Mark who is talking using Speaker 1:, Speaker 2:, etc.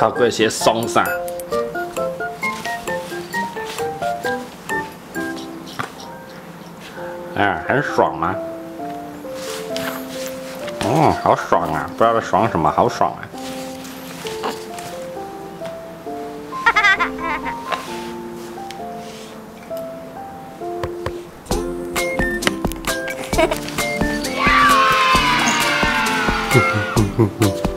Speaker 1: 超过一些松散。很爽吗？好爽啊！不知道在爽什么，好爽啊！哼哼哼哼哼。